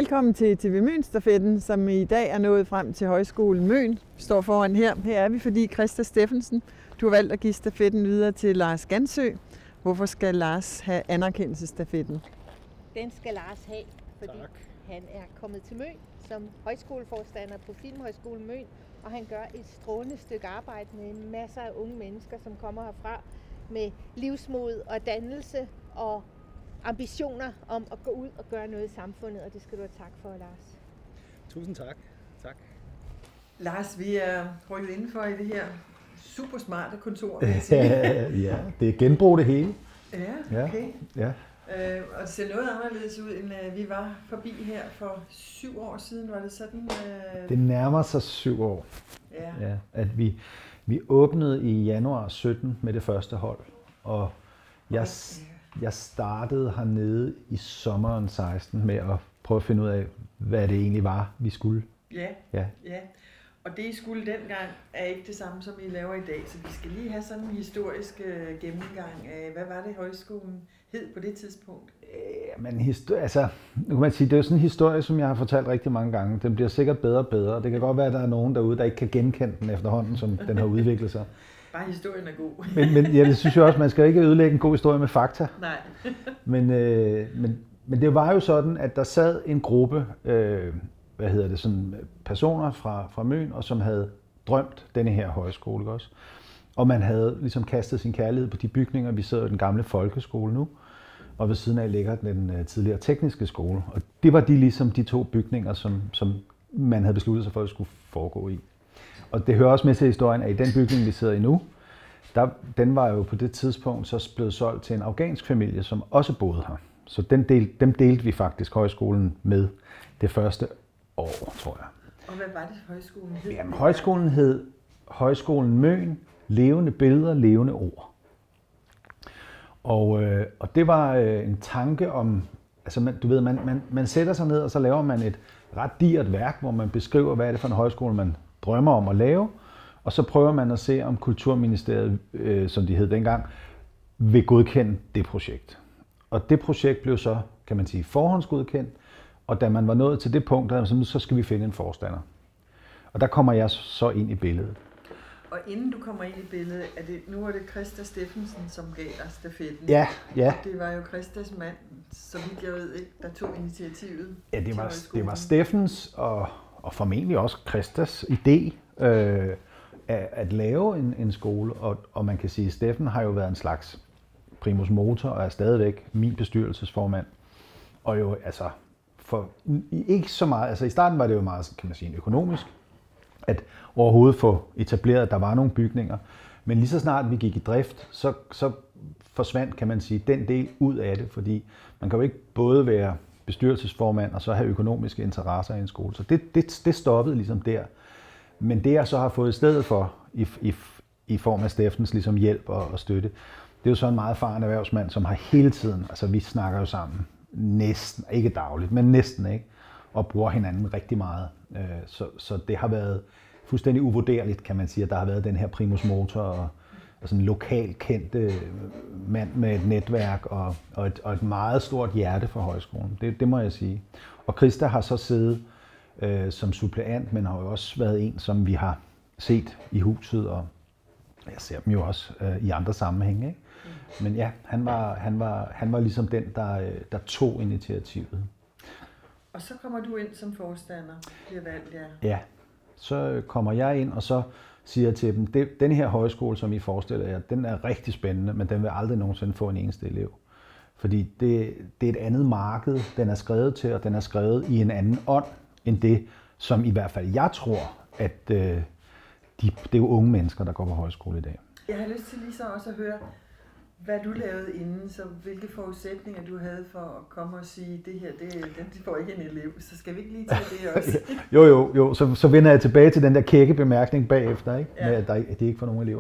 Velkommen til TV Møn-stafetten, som i dag er nået frem til Højskolen Møn. Vi står foran her. Her er vi, fordi Christa Steffensen, du har valgt at give stafetten videre til Lars Gansø. Hvorfor skal Lars have anerkendelsesstafetten? Den skal Lars have, fordi han er kommet til Møn som højskoleforstander på Filmhøjskolen Møn, og han gør et strålende stykke arbejde med masser af unge mennesker, som kommer herfra med livsmod og dannelse og ambitioner om at gå ud og gøre noget i samfundet, og det skal du have tak for, Lars. Tusind tak. Tak. Lars, vi er rykket indenfor i det her super smarte kontor. Ja, det er genbrug det hele. Ja, okay. Ja. Og det ser noget anderledes ud, end vi var forbi her for 7 år siden. Var det sådan? Det nærmer sig 7 år. Ja. At vi åbnede i januar 17 med det første hold, og jeg startede hernede i sommeren 16 med at prøve at finde ud af, hvad det egentlig var, vi skulle. Ja. Og det, I skulle dengang, er ikke det samme, som I laver i dag. Så vi skal lige have sådan en historisk gennemgang af, hvad var det, højskolen hed på det tidspunkt? Men nu kan man sige, det er jo sådan en historie, som jeg har fortalt rigtig mange gange. Den bliver sikkert bedre og bedre. Det kan godt være, at der er nogen derude, der ikke kan genkende den efterhånden, som den har udviklet sig. Bare historien er god. men ja, det synes jeg også, man skal ikke ødelægge en god historie med fakta. Nej. men det var jo sådan, at der sad en gruppe sådan personer fra Møn, og som havde drømt denne her højskole også. Og man havde ligesom kastet sin kærlighed på de bygninger. Vi sidder i den gamle folkeskole nu, og ved siden af ligger den tidligere tekniske skole. Og det var ligesom de 2 bygninger, som man havde besluttet sig for, at det skulle foregå i. Og det hører også med til historien, at i den bygning, vi sidder i nu, den var jo på det tidspunkt så blevet solgt til en afghansk familie, som også boede her. Så dem delte vi faktisk højskolen med det første år, tror jeg. Og hvad var det, højskolen hed? Jamen, højskolen hed Højskolen Møn, levende billeder, levende ord. Og det var en tanke om, altså man sætter sig ned, og så laver man et ret digert værk, hvor man beskriver, hvad er det for en højskole, man drømmer om at lave, og så prøver man at se, om Kulturministeriet, som de hed dengang, vil godkende det projekt. Og det projekt blev så, kan man sige, forhåndsgodkendt, og da man var nået til det punkt, så skal vi finde en forstander. Og der kommer jeg så ind i billedet. Og inden du kommer ind i billedet, nu er det Christa Steffensen, som gav dig stafetten. Ja. Det var jo Christas mand, så vidt jeg ved, ikke, der tog initiativet. Ja, det var Steffens og formentlig også Christas idé at lave en skole. Og man kan sige, at Steffen har jo været en slags primus motor og er stadigvæk min bestyrelsesformand. Og jo ikke så meget, altså i starten var det jo meget, kan man sige, økonomisk, at overhovedet få etableret, at der var nogle bygninger. Men lige så snart vi gik i drift, så forsvandt, kan man sige, den del ud af det, fordi man kan jo ikke både være bestyrelsesformand og så have økonomiske interesser i en skole. Så det stoppede ligesom der. Men det jeg så har fået i stedet for, i form af Steffens ligesom hjælp og støtte, det er jo så en meget erfaren erhvervsmand, som har hele tiden, altså vi snakker jo sammen, næsten, ikke dagligt, men næsten, ikke, og bruger hinanden rigtig meget. Så det har været fuldstændig uvurderligt, kan man sige, at der har været den her primus motor og sådan en lokalt kendt mand med et netværk og et meget stort hjerte for højskolen. Det må jeg sige. Og Christa har så siddet som suppleant, men har jo også været en, som vi har set i huset, og jeg ser dem jo også i andre sammenhænge, ikke? Men ja, han var ligesom den, der tog initiativet. Og så kommer du ind som forstander, bliver valgt, Ja, så kommer jeg ind, og så siger jeg til dem, den her højskole, som I forestiller jer, den er rigtig spændende, men den vil aldrig nogensinde få en eneste elev. Fordi det er et andet marked, den er skrevet til, og den er skrevet i en anden ånd, end det, som i hvert fald jeg tror, at det er jo unge mennesker, der går på højskole i dag. Jeg har lyst til lige så også at høre, hvad du lavede inden, så hvilke forudsætninger du havde for at komme og sige, det her, det får ikke en elev, så skal vi ikke lige tage det også? jo, så vender jeg tilbage til den der kække bemærkning bagefter, ikke? Ja. Med, at de ikke får nogen elever.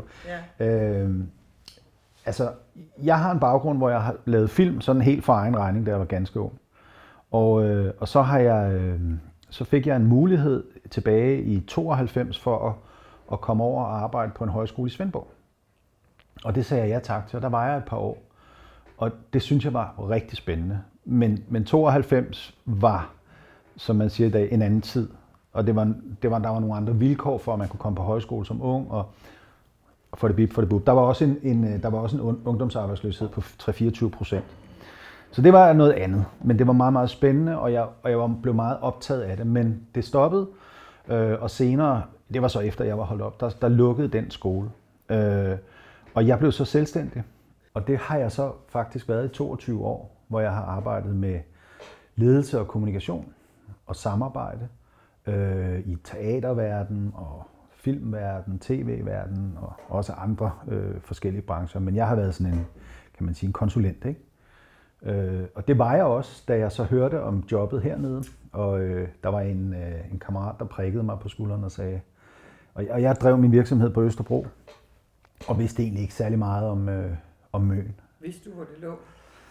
Ja. Jeg har en baggrund, hvor jeg har lavet film sådan helt for egen regning, da jeg var ganske ung. Og så fik jeg en mulighed tilbage i 92 for at komme over og arbejde på en højskole i Svendborg. Og det sagde jeg ja tak til, og der var jeg et par år. Og det synes jeg var rigtig spændende. Men 92 var som man siger i dag, en anden tid. Og der var nogle andre vilkår for, at man kunne komme på højskole som ung, og for det bip. Der var også en ungdomsarbejdsløshed på 3-24%. Så det var noget andet, men det var meget, meget spændende, og jeg blev meget optaget af det. Men det stoppede, og senere, det var så efter jeg var holdt op, der lukkede den skole. Og jeg blev så selvstændig, og det har jeg så faktisk været i 22 år, hvor jeg har arbejdet med ledelse og kommunikation og samarbejde i teaterverden og filmverden, tv-verden og også andre forskellige brancher. Men jeg har været sådan en, kan man sige, en konsulent, ikke? Og det var jeg også, da jeg så hørte om jobbet hernede, og der var en kammerat, der prikkede mig på skulderen og sagde, og jeg drev min virksomhed på Østerbro, og vidste egentlig ikke særlig meget om Møn. Vidste du, hvor det lå?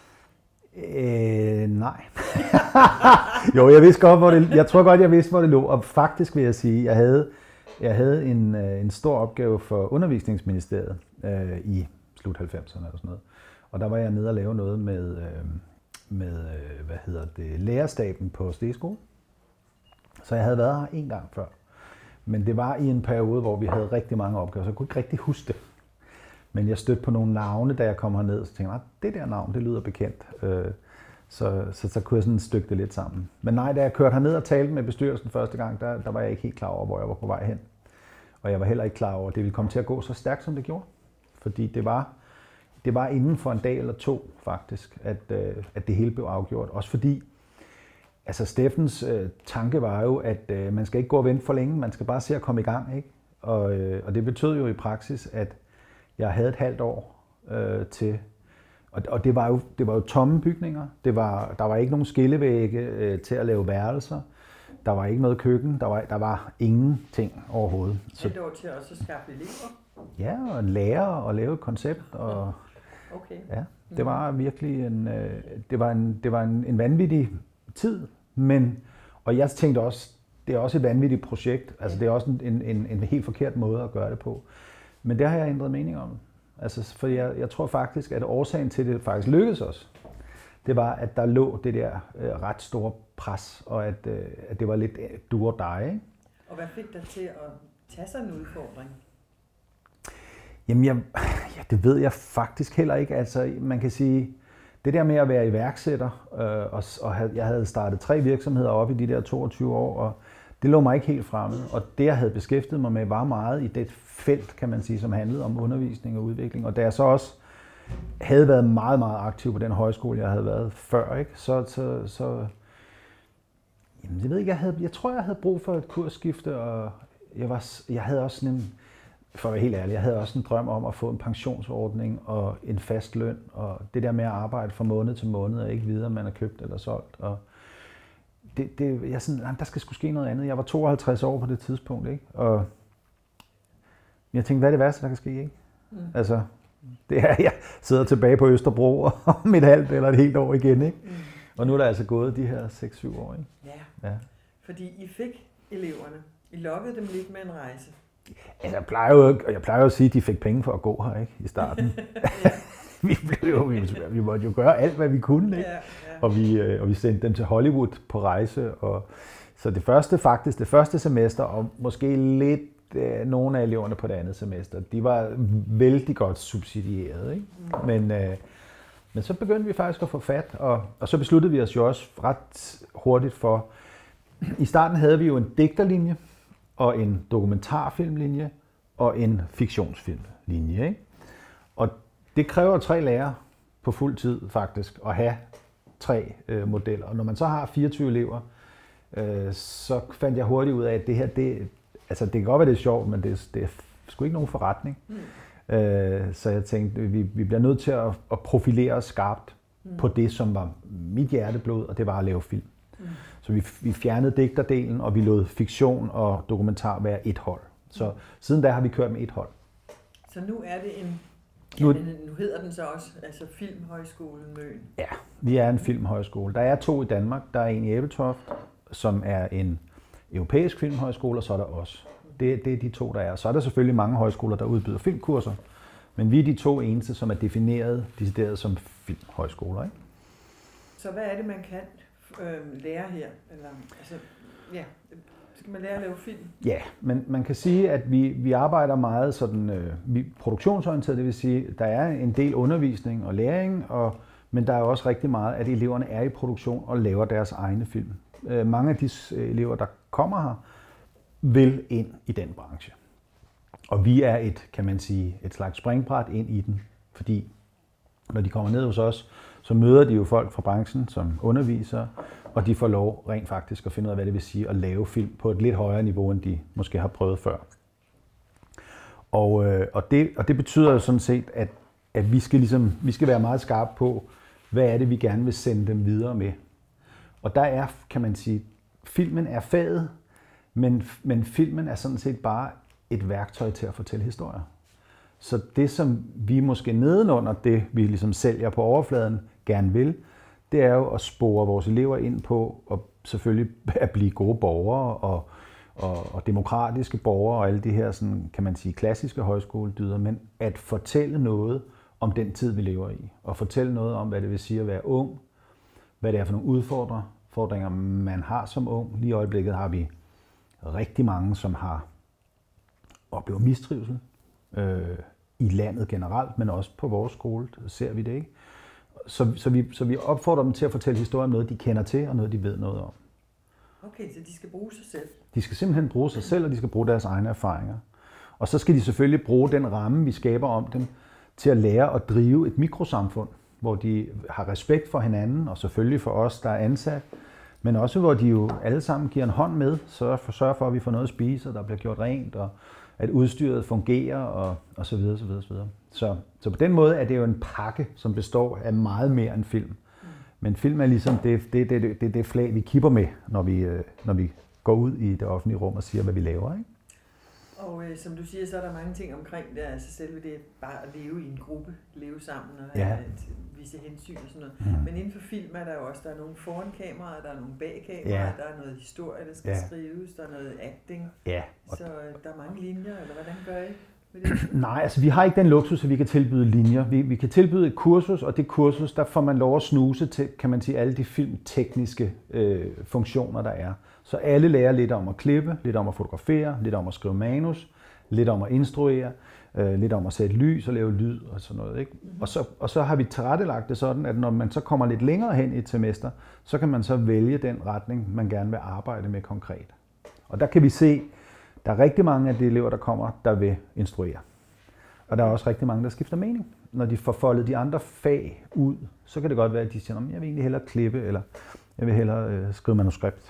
Nej. Jo, jeg vidste godt, hvor det. Jeg tror godt, jeg vidste, hvor det lå. Og faktisk vil jeg sige, jeg havde en stor opgave for Undervisningsministeriet i slut 90'erne eller sådan noget. Og der var jeg nede og lave noget med lærerstaben på Stegeskole. Så jeg havde været her en gang før. Men det var i en periode, hvor vi havde rigtig mange opgaver, så jeg kunne ikke rigtig huske det. Men jeg stødte på nogle navne, da jeg kom herned, så tænkte jeg, det der navn, det lyder bekendt. Så kunne jeg sådan stykke det lidt sammen. Men nej, da jeg kørte herned og talte med bestyrelsen første gang, der var jeg ikke helt klar over, hvor jeg var på vej hen. Og jeg var heller ikke klar over, at det ville komme til at gå så stærkt, som det gjorde. Fordi det var inden for en dag eller to, faktisk, at det hele blev afgjort. Også fordi, altså Steffens tanke var jo, at man skal ikke gå og vente for længe, man skal bare se at komme i gang, ikke? Og det betød jo i praksis, at jeg havde et halvt år til, og det var jo tomme bygninger. Der var ikke nogen skillevægge til at lave værelser. Der var ikke noget køkken. Der var ingenting overhovedet. Så det var til også at skaffe elever? Ja, og en lærer og lave et koncept. Og, okay. Ja, det var virkelig en vanvittig tid. Og jeg tænkte også, det er også et vanvittigt projekt. Altså det er også en helt forkert måde at gøre det på. Men det har jeg ændret mening om. Altså, for jeg tror faktisk, at årsagen til, det faktisk lykkedes os, det var, at der lå det der ret store pres, og at det var lidt do or die, ikke? Og hvad fik dig til at tage sig en udfordring? Jamen, det ved jeg faktisk heller ikke. Altså, man kan sige, det der med at være iværksætter, jeg havde startet 3 virksomheder op i de der 22 år, og det lå mig ikke helt fremmed. Og det, jeg havde beskæftiget mig med, var meget i det felt, kan man sige, som handlede om undervisning og udvikling. Og da jeg så også havde været meget, meget aktiv på den højskole, jeg havde været før, ikke? Så jamen, jeg ved ikke, jeg tror, jeg havde brug for et kursskifte, og jeg havde også sådan en, for at være helt ærlig, jeg havde også en drøm om at få en pensionsordning og en fast løn, og det der med at arbejde fra måned til måned, og ikke vide, om man er købt eller solgt. Og jeg sådan, der skal sgu ske noget andet. Jeg var 52 år på det tidspunkt, ikke? Og jeg tænkte, hvad er det værste, der kan ske, ikke? Altså, det er, jeg sidder tilbage på Østerbro om et halvt eller et helt år igen, ikke? Og nu er der altså gået de her 6-7 år, ikke? Ja, fordi I fik eleverne. I lokkede dem lidt med en rejse. Altså, jeg plejer jo at sige, at de fik penge for at gå her, ikke? I starten. vi måtte jo gøre alt, hvad vi kunne, ikke? Ja. Og vi sendte dem til Hollywood på rejse. Så det første semester, og måske lidt nogle af eleverne på det andet semester, de var vældig godt subsidieret, ikke? Men så begyndte vi faktisk at få fat, og så besluttede vi os jo også ret hurtigt for, i starten havde vi jo en digterlinje, og en dokumentarfilmlinje, og en fiktionsfilmlinje, ikke? Og det kræver 3 lærere på fuld tid faktisk, at have 3 modeller. Og når man så har 24 elever, så fandt jeg hurtigt ud af, at det her, det kan godt være, det er sjovt, men det er sgu ikke nogen forretning. Så jeg tænkte, vi bliver nødt til at profilere os skarpt på det, som var mit hjerteblod, og det var at lave film. Så vi fjernede digterdelen, og vi lod fiktion og dokumentar være et hold. Så siden da har vi kørt med et hold. Så nu er det nu hedder den så også altså Filmhøjskolen Møn. Ja, vi er en filmhøjskole. Der er 2 i Danmark. Der er en i Ebeltoft, som er en europæisk filmhøjskole, og så er der os. Det er de 2, der er. Så er der selvfølgelig mange højskoler, der udbyder filmkurser, men vi er de 2 eneste, som er decideret som filmhøjskoler, ikke? Så hvad er det, man kan lære her? Eller, altså, ja, skal man lære at lave film? Ja, men man kan sige, at vi arbejder meget sådan, produktionsorienteret, det vil sige, der er en del undervisning og læring, men der er også rigtig meget, at eleverne er i produktion og laver deres egne film. Mange af de elever, der kommer her, vil ind i den branche. Og vi er kan man sige, et slags springbræt ind i den, fordi når de kommer ned hos os, så møder de jo folk fra branchen som undervisere, og de får lov rent faktisk at finde ud af, hvad det vil sige at lave film på et lidt højere niveau, end de måske har prøvet før. Og det betyder jo sådan set, at vi skal være meget skarpe på, hvad er det, vi gerne vil sende dem videre med. Og der er, kan man sige, filmen er faget, men filmen er sådan set bare et værktøj til at fortælle historier. Så det, som vi måske nedenunder det, vi ligesom sælger på overfladen, gerne vil, det er jo at spore vores elever ind på, og selvfølgelig at blive gode borgere og demokratiske borgere og alle de her, sådan, kan man sige, klassiske højskoledyder, men at fortælle noget om den tid, vi lever i, og fortælle noget om, hvad det vil sige at være ung, hvad det er for nogle udfordringer, man har som ung. Lige i øjeblikket har vi rigtig mange, som oplever mistrivsel i landet generelt, men også på vores skole ser vi det, ikke? Så vi opfordrer dem til at fortælle historier om noget, de kender til, og noget, de ved noget om. Okay, så de skal bruge sig selv? De skal simpelthen bruge sig selv, og de skal bruge deres egne erfaringer. Og så skal de selvfølgelig bruge den ramme, vi skaber om dem, til at lære at drive et mikrosamfund, hvor de har respekt for hinanden, og selvfølgelig for os, der er ansat, men også hvor de jo alle sammen giver en hånd med, sørger for, at vi får noget at spise, og der bliver gjort rent, og at udstyret fungerer, og så videre, så videre, så videre. Så på den måde er det jo en pakke, som består af meget mere end film. Men film er ligesom det flag, vi kipper med, når vi går ud i det offentlige rum og siger, hvad vi laver, ikke? Og som du siger, så er der mange ting omkring det, altså selve det bare at leve i en gruppe, leve sammen og vise hensyn og sådan noget. Men inden for film er der jo også, der er nogle foran kameraet, der er nogle bag kameraet, der er noget historie, der skal skrives, der er noget acting. Ja. Så der er mange linjer, eller hvordan gør I? Nej, altså vi har ikke den luksus, at vi kan tilbyde linjer. Vi kan tilbyde et kursus, og det kursus, der får man lov at snuse til, kan man sige, alle de filmtekniske funktioner, der er. Så alle lærer lidt om at klippe, lidt om at fotografere, lidt om at skrive manus, lidt om at instruere, lidt om at sætte lys og lave lyd og sådan noget, ikke? Og så har vi tilrettelagt det sådan, at når man så kommer lidt længere hen i et semester, så kan man så vælge den retning, man gerne vil arbejde med konkret. Og der kan vi se, der er rigtig mange af de elever, der kommer, der vil instruere. Og der er også rigtig mange, der skifter mening. Når de får foldet de andre fag ud, så kan det godt være, at de siger, jeg vil egentlig hellere klippe, eller jeg vil hellere skrive manuskript.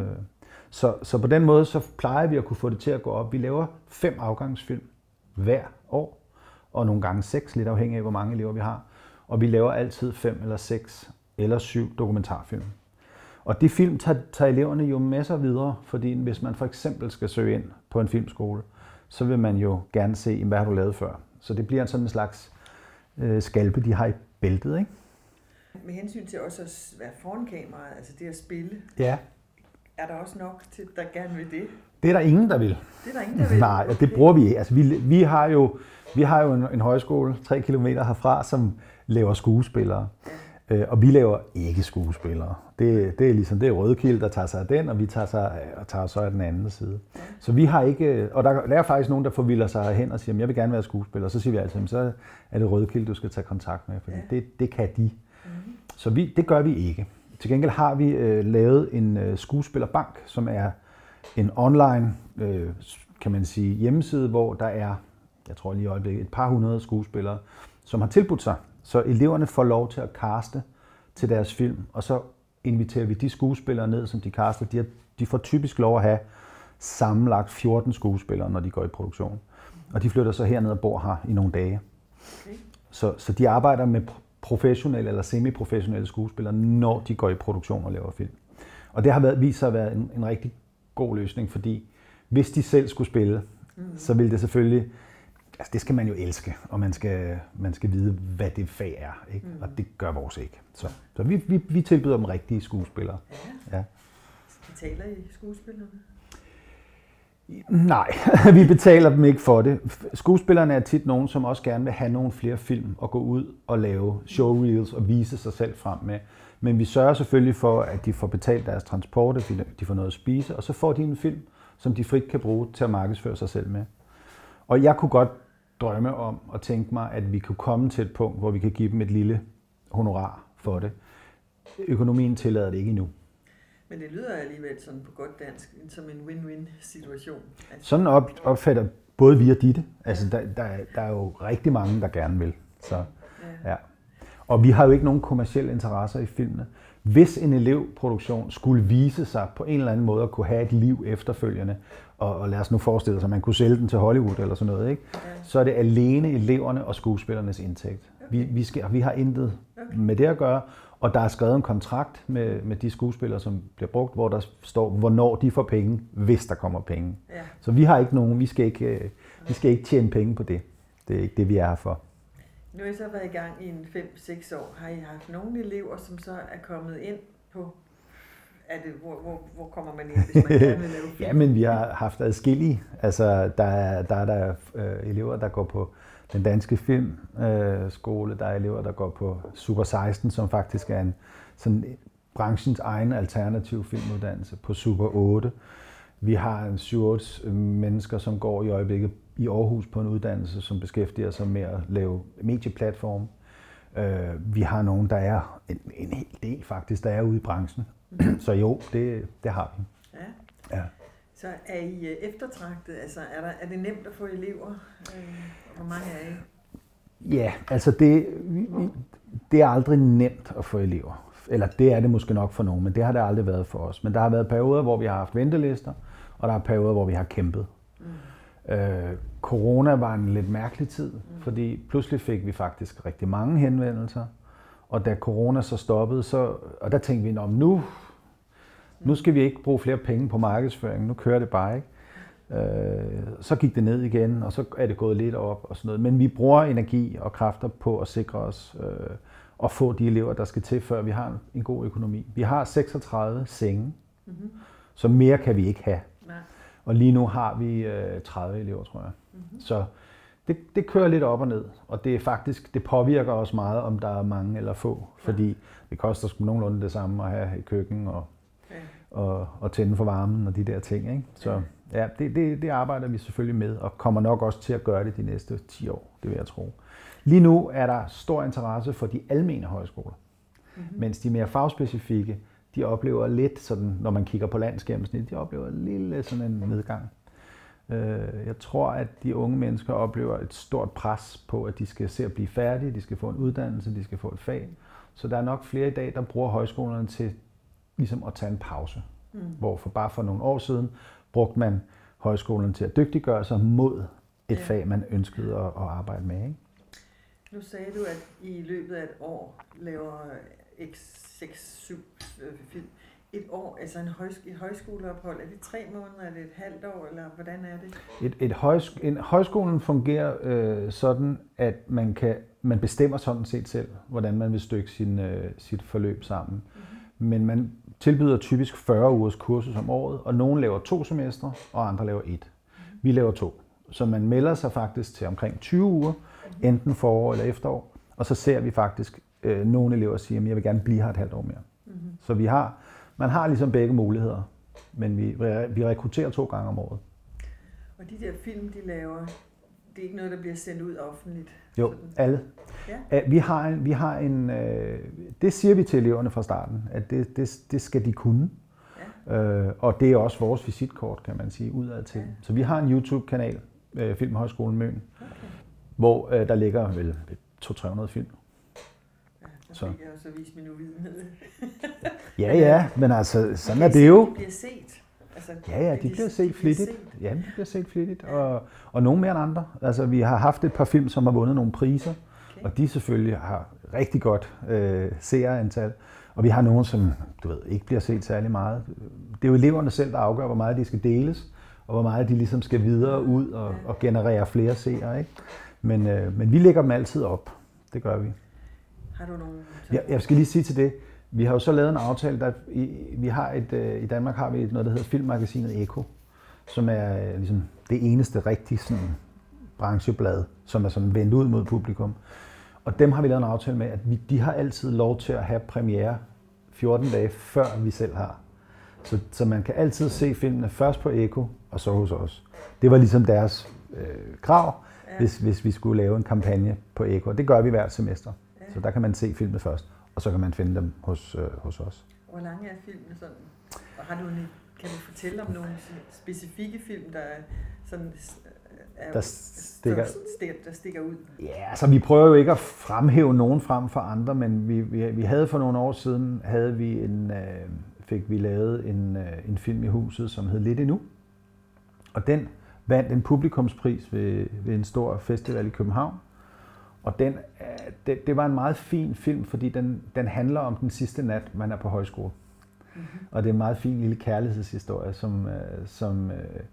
Så på den måde, så plejer vi at kunne få det til at gå op. Vi laver 5 afgangsfilm hver år, og nogle gange 6, lidt afhængig af, hvor mange elever vi har. Og vi laver altid 5 eller 6 eller 7 dokumentarfilm. Og de film tager eleverne jo med sig videre, fordi hvis man for eksempel skal søge ind på en filmskole, så vil man jo gerne se, hvad har du lavet før. Så det bliver sådan en slags skalpe, de har i bæltet, ikke? Med hensyn til også at være foran kameraet, altså det at spille, er der også nok til, der gerne vil det? Det er der ingen, der vil. Det er der ingen, der vil? Nej, det bruger vi ikke. Altså, vi har jo en højskole 3 kilometer herfra, som laver skuespillere. Og vi laver ikke skuespillere. Det er ligesom det er Rødkilde, der tager sig af den, og vi tager så af den anden side. Så vi har ikke, og der er faktisk nogen, der forvilder sig hen og siger, jeg vil gerne være skuespiller. Så siger vi altid, så er det Rødkilde, du skal tage kontakt med, fordi det kan de. Så det gør vi ikke. Til gengæld har vi lavet en skuespillerbank, som er en online, kan man sige, hjemmeside, hvor der er, jeg tror lige i øjeblikket, et par hundrede skuespillere, som har tilbudt sig. Så eleverne får lov til at caste til deres film, og så inviterer vi de skuespillere ned, som de caster. De får typisk lov at have sammenlagt 14 skuespillere, når de går i produktion. Og de flytter så herned og bor her i nogle dage. Okay. Så de arbejder med professionelle eller semi-professionelle skuespillere, når de går i produktion og laver film. Og det har vist sig at være en rigtig god løsning, fordi hvis de selv skulle spille, så ville det selvfølgelig... Altså det skal man jo elske, og man skal vide, hvad det fag er, ikke? Og det gør vores ikke. Så vi tilbyder dem rigtige skuespillere. Ja. Betaler I skuespillerne? Nej, vi betaler dem ikke for det. Skuespillerne er tit nogen, som også gerne vil have nogle flere film og gå ud og lave showreels og vise sig selv frem med. Men vi sørger selvfølgelig for, at de får betalt deres transport, at de får noget at spise, og så får de en film, som de frit kan bruge til at markedsføre sig selv med. Og jeg kunne godt drømme om og tænke mig, at vi kunne komme til et punkt, hvor vi kan give dem et lille honorar for det. Økonomien tillader det ikke endnu. Men det lyder alligevel sådan på godt dansk, som en win-win-situation. Altså. Sådan opfatter både vi og Ditte. Altså, der er jo rigtig mange, der gerne vil. Så, ja. Og vi har jo ikke nogen kommercielle interesser i filmene. Hvis en elevproduktion skulle vise sig på en eller anden måde at kunne have et liv efterfølgende, og lad os nu forestille sig, at man kunne sælge den til Hollywood eller sådan noget, ikke? Så er det alene eleverne og skuespillernes indtægt. Okay. Vi har intet med det at gøre, og der er skrevet en kontrakt med de skuespillere, som bliver brugt, hvor der står, hvornår de får penge, hvis der kommer penge. Ja. Så vi har ikke nogen, vi skal ikke tjene penge på det. Det er ikke det, vi er her for. Nu har I så været i gang i 5-6 år. Har I haft nogle elever, som så er kommet ind på, hvor kommer man ind, hvis man gerne vil lave film? Ja, men vi har haft adskillige. Altså, der er elever, der går på den danske filmskole. Der er elever, der går på Super 16, som faktisk er sådan branchens egen alternativ filmuddannelse, på Super 8. Vi har en 7-8 mennesker, som går i øjeblikket i Aarhus på en uddannelse, som beskæftiger sig med at lave medieplatforme. Vi har nogen, der er en hel del faktisk, der er ude i branchen. Så jo, det har vi. Ja. Så er I eftertragtet? Altså, er det nemt at få elever? Hvor mange er I? Ja, altså det er aldrig nemt at få elever. Eller det er det måske nok for nogen, men det har det aldrig været for os. Men der har været perioder, hvor vi har haft ventelister, og der er perioder, hvor vi har kæmpet. Corona var en lidt mærkelig tid, fordi pludselig fik vi faktisk rigtig mange henvendelser. Og da corona så stoppede, og der tænkte vi, nu skal vi ikke bruge flere penge på markedsføring, nu kører det bare ikke. Så gik det ned igen, og så er det gået lidt op og sådan noget. Men vi bruger energi og kræfter på at sikre os og få de elever, der skal til, før vi har en god økonomi. Vi har 36 senge, så mere kan vi ikke have. Nej. Og lige nu har vi 30 elever, tror jeg. Så det kører lidt op og ned, og det påvirker os meget, om der er mange eller få, fordi det koster sgu nogenlunde det samme at have et køkken og tænde for varmen og de der ting, ikke? Så ja, det arbejder vi selvfølgelig med, og kommer nok også til at gøre det de næste 10 år, det vil jeg tro. Lige nu er der stor interesse for de almene højskoler, mens de mere fagspecifikke, de oplever lidt sådan, når man kigger på landsgennemsnit, de oplever en lille sådan en nedgang. Jeg tror, at de unge mennesker oplever et stort pres på, at de skal se at blive færdige, de skal få en uddannelse, de skal få et fag. Så der er nok flere i dag, der bruger højskolerne til ligesom at tage en pause. Hvor bare for nogle år siden brugte man højskolerne til at dygtiggøre sig mod et fag, man ønskede at arbejde med, ikke? Nu sagde du, at I løbet af et år laver 6-7 film. Et år, altså et højskoleophold, er det 3 måneder, er det et halvt år, eller hvordan er det? Højskolen fungerer sådan, at man bestemmer sådan set selv, hvordan man vil stykke sit forløb sammen. Men man tilbyder typisk 40 ugers kursus om året, og nogle laver 2 semestre, og andre laver 1. Vi laver 2. Så man melder sig faktisk til omkring 20 uger, enten forår eller efterår, og så ser vi faktisk nogle elever sige, at jeg vil gerne blive her et halvt år mere. Så man har ligesom begge muligheder, men vi rekrutterer 2 gange om året. Og de der film, de laver, det er ikke noget, der bliver sendt ud offentligt? Jo, alle. Ja. Vi har en det siger vi til eleverne fra starten, at det skal de kunne. Ja. Og det er også vores visitkort, kan man sige, udad til. Ja. Så vi har en YouTube-kanal, Filmhøjskolen Møn, hvor der ligger vel 200-300 film. Så fik jeg jo så vist min uvidenhed. ja, men altså, sådan er det jo. De bliver set. Altså, de bliver set flittigt. Ja, de bliver set flittigt, og nogle mere end andre. Altså, vi har haft et par film, som har vundet nogle priser, og de selvfølgelig har rigtig godt seerantal. Og vi har nogle, som ikke bliver set særlig meget. Det er jo eleverne selv, der afgør, hvor meget de skal deles, og hvor meget de ligesom skal videre ud og generere flere seere, ikke? Men vi lægger dem altid op. Det gør vi. Har du nogle... Jeg skal lige sige til det. Vi har jo så lavet en aftale, i Danmark har vi noget, der hedder Filmmagasinet Eko, som er ligesom det eneste rigtige sådan, brancheblad, som er sådan vendt ud mod publikum. Og dem har vi lavet en aftale med, at de har altid lov til at have premiere 14 dage før vi selv har. Så man kan altid se filmene først på Eko, og så hos os. Det var ligesom deres krav, hvis vi skulle lave en kampagne på Eko. Det gør vi hvert semester. Så der kan man se filmene først, og så kan man finde dem hos os. Hvor lange er filmene sådan? Og kan du fortælle om nogle specifikke film, der sådan der stikker ud? Ja, altså vi prøver jo ikke at fremhæve nogen frem for andre, men vi havde for nogle år siden fik vi lavet en film i huset, som hed Lidt Endnu. Og den vandt en publikumspris ved en stor festival i København. Og det var en meget fin film, fordi den handler om den sidste nat, man er på højskole. Mm-hmm. Og det er en meget fin lille kærlighedshistorie, som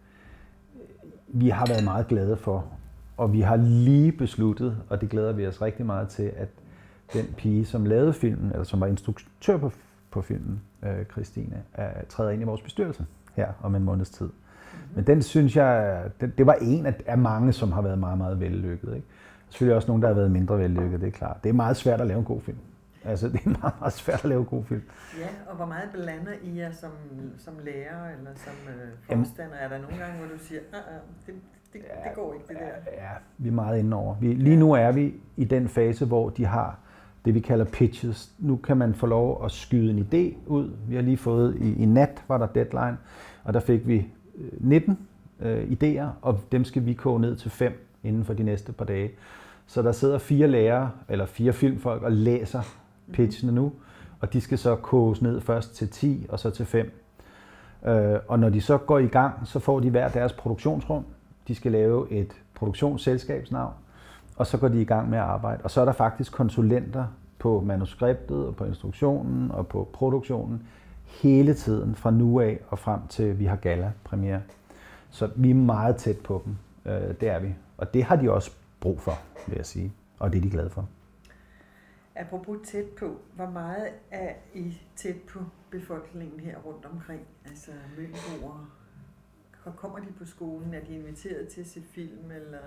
vi har været meget glade for. Og vi har lige besluttet, og det glæder vi os rigtig meget til, at den pige, som lavede filmen, eller som var instruktør på filmen, Christine, træder ind i vores bestyrelse her om en måneds tid. Mm-hmm. Men den synes jeg, det var en af mange, som har været meget, meget vellykket. Ikke? Selvfølgelig også nogle, der har været mindre vellykket, det er klart. Det er meget svært at lave en god film. Altså, det er meget, meget svært at lave en god film. Ja, og hvor meget blander I jer som lærer eller som forstander? Er der nogle gange, hvor du siger, det går ikke, det der? Ja, vi er meget inde over. Lige nu er vi i den fase, hvor de har det, vi kalder pitches. Nu kan man få lov at skyde en idé ud. Vi har lige fået, i nat var der deadline, og der fik vi 19 idéer, og dem skal vi koge ned til 5 inden for de næste par dage. Så der sidder 4 lærere, eller 4 filmfolk, og læser pitchene nu, og de skal så koges ned først til 10, og så til 5. Og når de så går i gang, så får de hver deres produktionsrum. De skal lave et produktionsselskabsnavn, og så går de i gang med at arbejde. Og så er der faktisk konsulenter på manuskriptet, og på instruktionen, og på produktionen, hele tiden fra nu af og frem til vi har gala-premiere. Så vi er meget tæt på dem, det er vi. Og det har de også brug for, vil jeg sige, og det er de glade for. Apropos tæt på, hvor meget er I tæt på befolkningen her rundt omkring? Altså mønboere, kommer de på skolen? Er de inviteret til at se film? Eller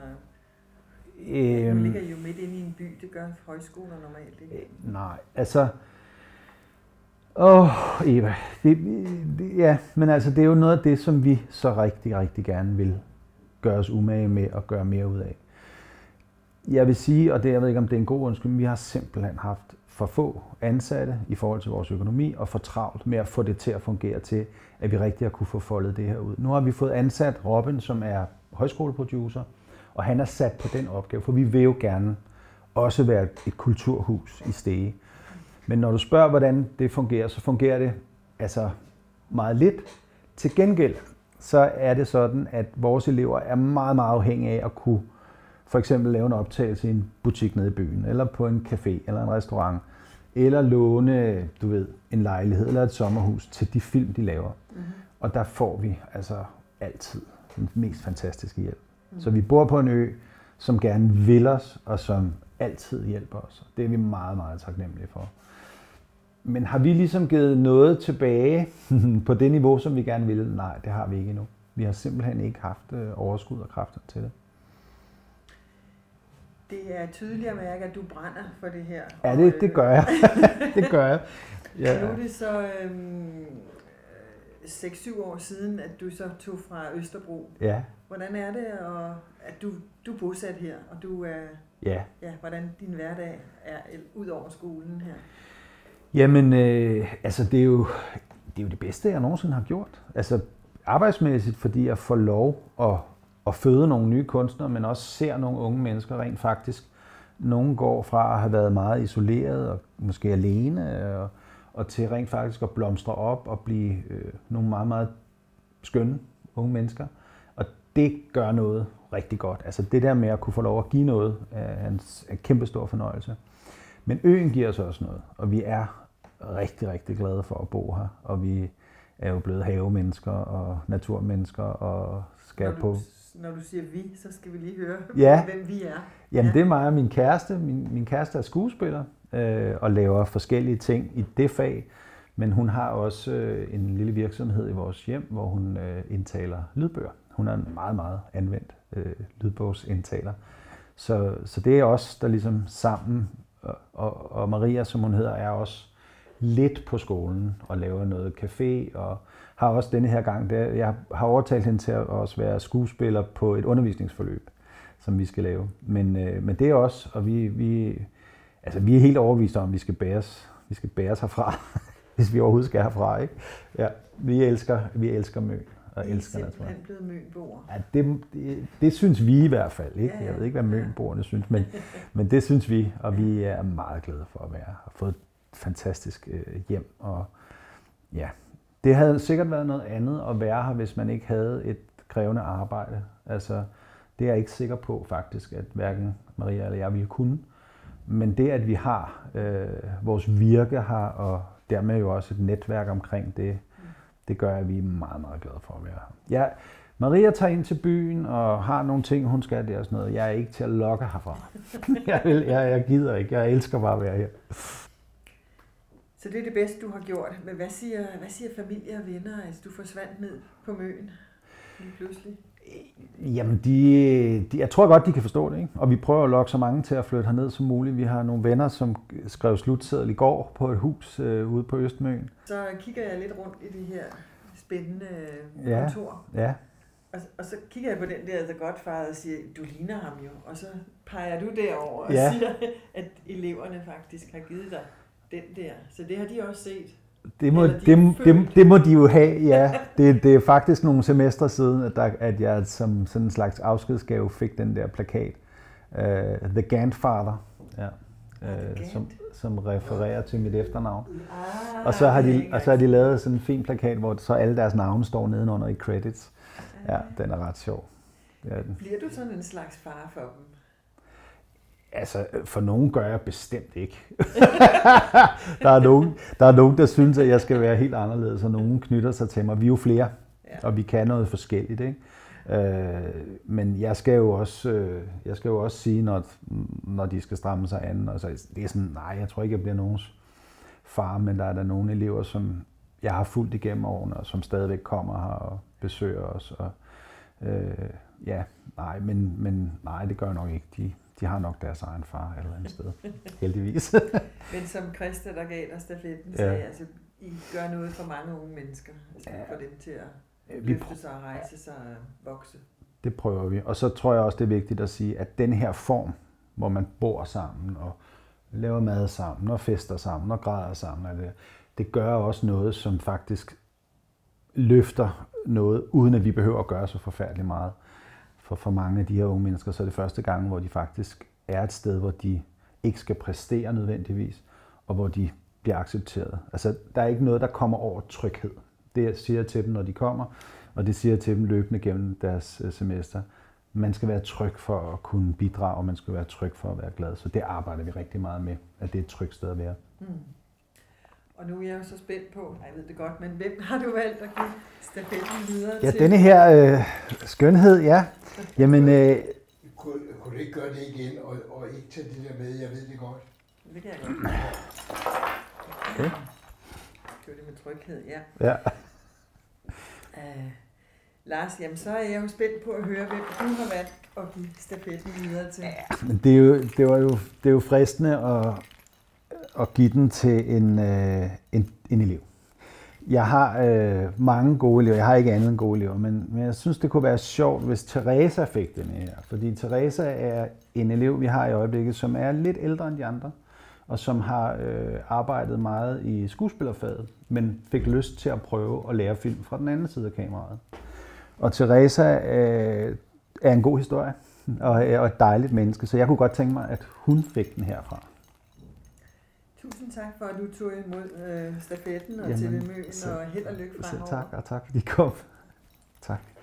nu ligger I jo midt inde i en by, det gør højskoler normalt, ikke? Nej, altså Eva, ja, men altså det er jo noget af det, som vi så rigtig, rigtig gerne vil gøre os umage med og gøre mere ud af. Jeg vil sige, og jeg ved ikke, om det er en god undskyldning, vi har simpelthen haft for få ansatte i forhold til vores økonomi, og for travlt med at få det til at fungere til, at vi rigtig har kunne få foldet det her ud. Nu har vi fået ansat Robin, som er højskoleproducer, og han er sat på den opgave, for vi vil jo gerne også være et kulturhus i Stege. Men når du spørger, hvordan det fungerer, så fungerer det altså meget lidt. Til gengæld så er det sådan, at vores elever er meget, meget afhængige af at kunne for eksempel lave en optagelse i en butik nede i byen, eller på en café, eller en restaurant, eller låne, en lejlighed eller et sommerhus til de film, de laver. Mm-hmm. Og der får vi altså altid den mest fantastiske hjælp. Mm-hmm. Så vi bor på en ø, som gerne vil os, og som altid hjælper os. Det er vi meget, meget taknemmelige for. Men har vi ligesom givet noget tilbage på det niveau, som vi gerne ville? Nej, det har vi ikke endnu. Vi har simpelthen ikke haft overskud og kræfter til det. Det er tydeligt at mærke, at du brænder for det her. Ja, det gør jeg. Det gør jeg. Ja. Nu er det så 6-7 år siden, at du så tog fra Østerbro. Ja. Hvordan er det, at du er bosat her, og du er... Ja. Ja, hvordan din hverdag er ud over skolen her? Jamen, altså det er jo det bedste, jeg nogensinde har gjort. Altså arbejdsmæssigt, fordi jeg får lov at føde nogle nye kunstnere, men også ser nogle unge mennesker rent faktisk. Nogle går fra at have været meget isoleret og måske alene, og til rent faktisk at blomstre op og blive nogle meget, meget skønne unge mennesker. Og det gør noget rigtig godt. Altså det der med at kunne få lov at give noget er en kæmpe stor fornøjelse. Men øen giver os også noget, og vi er rigtig, rigtig glade for at bo her. Og vi er jo blevet havemennesker og naturmennesker og skal på... Når du siger vi, så skal vi lige høre, hvem vi er. Jamen det er mig og min kæreste. Min kæreste er skuespiller og laver forskellige ting i det fag. Men hun har også en lille virksomhed i vores hjem, hvor hun indtaler lydbøger. Hun er en meget, meget anvendt lydbogsindtaler. Så det er os, der ligesom sammen, og Maria, som hun hedder, er også lidt på skolen og laver noget café, og har også denne her gang, jeg har overtalt hende til at også være skuespiller på et undervisningsforløb, som vi skal lave. Men det er også, og vi er helt overbeviste om, at vi skal bæres herfra, hvis vi overhovedet skal herfra, ikke? Ja, vi elsker Møn. Og elsker det, tror jeg. blevet Mønboer. Ja, det synes vi i hvert fald, ikke? Ja. Jeg ved ikke, hvad Mønboerne synes, men det synes vi, og vi er meget glade for at være her. Har fået et fantastisk hjem, og ja, det havde sikkert været noget andet at være her, hvis man ikke havde et krævende arbejde. Altså, det er jeg ikke sikker på faktisk, at hverken Maria eller jeg ville kunne. Men det, at vi har vores virke her, og dermed jo også et netværk omkring det, det gør, at vi er meget, meget glade for at være her. Ja, Maria tager ind til byen og har nogle ting, hun skal der og sådan noget. Jeg er ikke til at lokke herfra. Jeg gider ikke. Jeg elsker bare at være her. Så det er det bedste, du har gjort. Men hvad siger familie og venner? Altså, du forsvandt ned på Møn lige pludselig. Jamen, jeg tror godt, de kan forstå det, ikke? Og vi prøver at lokke så mange til at flytte herned som muligt. Vi har nogle venner, som skrev slutseddel i går på et hus ude på Østmøn. Så kigger jeg lidt rundt i det her spændende kontor. Ja. Og så kigger jeg på den der The Godfather og siger, du ligner ham jo. Og så peger du derover og siger, at eleverne faktisk har givet dig den der. Så det har de også set. Det må de jo have, ja. Det er faktisk nogle semestre siden, at jeg som sådan en slags afskedsgave fik den der plakat. The Grandfather, ja. Som refererer til mit efternavn. Og så har de lavet sådan en fin plakat, hvor så alle deres navne står nedenunder i credits. Ja, den er ret sjov. Bliver du sådan en slags far for dem? Altså, for nogen gør jeg bestemt ikke. der er nogen, der synes, at jeg skal være helt anderledes, og nogen knytter sig til mig. Vi er jo flere, og vi kan noget forskelligt, ikke? Men jeg skal jo også sige, når de skal stramme sig an. Og så, det er sådan, nej, jeg tror ikke, jeg bliver nogens far, men der er der nogle elever, som jeg har fulgt igennem årene, og som stadigvæk kommer her og besøger os. Og, nej, det gør jeg nok ikke. De har nok deres egen far et eller andet sted, heldigvis. Men som Christa, der gav dig stafetten, sagde, altså, I gør noget for mange unge mennesker, altså for dem til at løfte sig og rejse sig og vokse. Det prøver vi. Og så tror jeg også, det er vigtigt at sige, at den her form, hvor man bor sammen og laver mad sammen og fester sammen og græder sammen, det gør også noget, som faktisk løfter noget, uden at vi behøver at gøre så forfærdeligt meget. For mange af de her unge mennesker, så er det første gang, hvor de faktisk er et sted, hvor de ikke skal præstere nødvendigvis, og hvor de bliver accepteret. Altså, der er ikke noget, der kommer over tryghed. Det siger jeg til dem, når de kommer, og det siger jeg til dem løbende gennem deres semester. Man skal være tryg for at kunne bidrage, og man skal være tryg for at være glad. Så det arbejder vi rigtig meget med, at det er et trygt sted at være. Mm. Og nu er jeg jo så spændt på, jeg ved det godt, men hvem har du valgt at give stafetten videre til? Ja, denne her skønhed, ja. Jamen, kunne du ikke gøre det igen, og ikke tage det der med, jeg ved det godt? Det kan jeg godt. Okay. Gør det med tryghed, ja. Lars, jamen så er jeg jo spændt på at høre, hvem du har valgt at give stafetten videre til. Ja, men det er jo fristende at give den til en elev. Jeg har mange gode elever. Jeg har ikke andet end gode elever, men jeg synes, det kunne være sjovt, hvis Teresa fik den her. Fordi Teresa er en elev, vi har i øjeblikket, som er lidt ældre end de andre, og som har arbejdet meget i skuespillerfaget, men fik lyst til at prøve at lære film fra den anden side af kameraet. Og Teresa er en god historie, og et dejligt menneske, så jeg kunne godt tænke mig, at hun fik den herfra. Tusind tak for, at du tog imod stafetten og til Møn, og held og lykke fremover. Tak, og tak fordi I kom. Tak.